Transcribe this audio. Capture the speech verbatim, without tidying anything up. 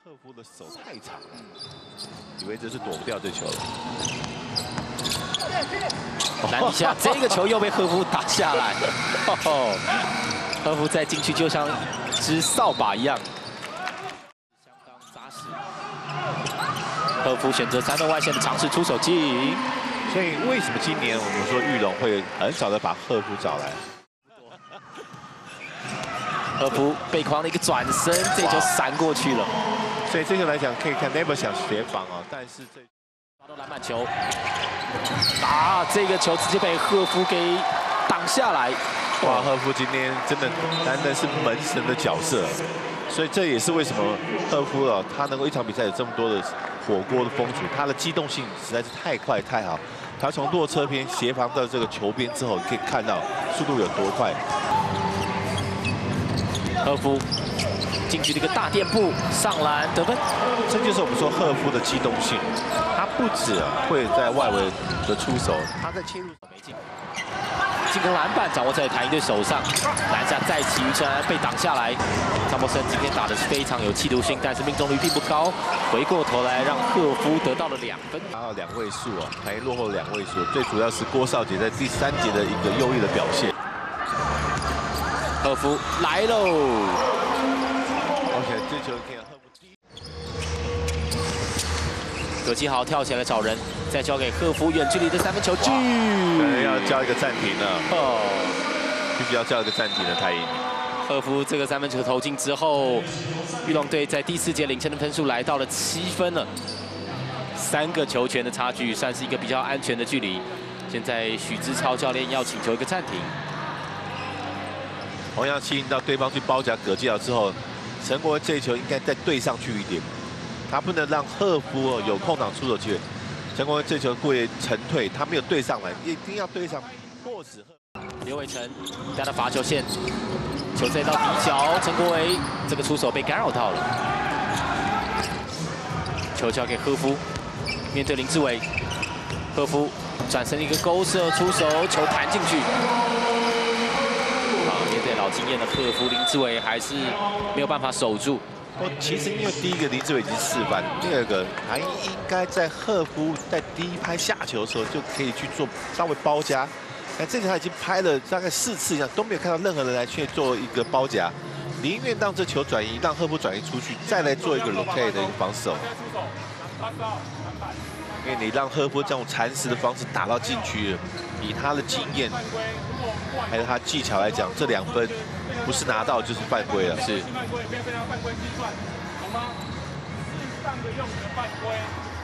赫夫的手太长了，以为这是躲不掉这球了。 篮底下这个球又被赫夫打下来，哦，赫夫再进去就像一只扫把一样，相当扎实。赫夫选择三分外线的尝试出手进， 所以为什么今年我们说裕隆会很少的把赫夫找来？ 赫夫背筐的一个转身，这球闪过去了。 所以这个来讲，可以看 Never 想协防啊，但是这抓到篮板球，啊，这个球直接被赫夫给挡下来。 哇，赫夫今天真的单单是门神的角色，所以这也是为什么赫夫啊，他能够一场比赛有这么多的火锅的封阻，他的机动性实在是太快太好。他从落车边协防到这个球边之后，你可以看到速度有多快。 赫夫进去的一个大垫步上篮得分， 这就是我们说赫夫的机动性，他不止会在外围的出手，他在切入没进，进攻篮板掌握在谭一队手上，篮下再起于成安被挡下来。张伯胜今天打的是非常有企图心，但是命中率并不高，回过头来让赫夫得到了两分， 达到两位数啊，还落后两位数，最主要是郭少杰在第三节的一个优异的表现。 赫夫来喽 ！OK， 这球可以让赫夫第一。 葛基豪跳起来找人，再交给赫夫远距离的三分球，进！ 可能要叫一个暂停了。哦，必须要叫一个暂停了，台银。 赫夫这个三分球投进之后，裕隆队在第四节领先的分数来到了七分了，三个球权的差距，算是一个比较安全的距离。现在许志超教练要请求一个暂停。 同样吸引到对方去包夹葛基豪之后，陈国文这一球应该再对上去一点，他不能让赫夫有空档出手机会。陈国文这球故意沉退，他没有对上来，一定要对上，迫使刘伟成带到罚球线，球再到底角，陈国维这个出手被干扰到了，球交给赫夫，面对林志伟，赫夫转身一个勾射出手，球弹进去。 老经验的赫夫林志伟还是没有办法守住。 哦，其实因为第一个林志伟已经示范，第二个还应该在赫夫在第一拍下球的时候就可以去做稍微包夹。但这球他已经拍了大概四次以上，都没有看到任何人来去做一个包夹，宁愿让这球转移，让赫夫转移出去，再来做一个 rotate 的一个防守。因为你让赫夫这种蚕食的方式打到禁区，以他的经验。 还有他技巧来讲，这两分不是拿到就是犯规了。是。